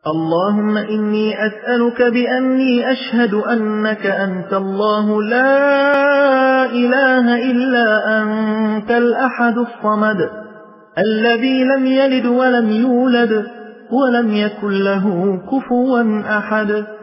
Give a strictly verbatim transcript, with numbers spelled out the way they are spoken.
اللهم إني أسألك بأني أشهد أنك أنت الله لا إله إلا أنت الأحد الصمد الذي لم يلد ولم يولد ولم يكن له كفوا أحد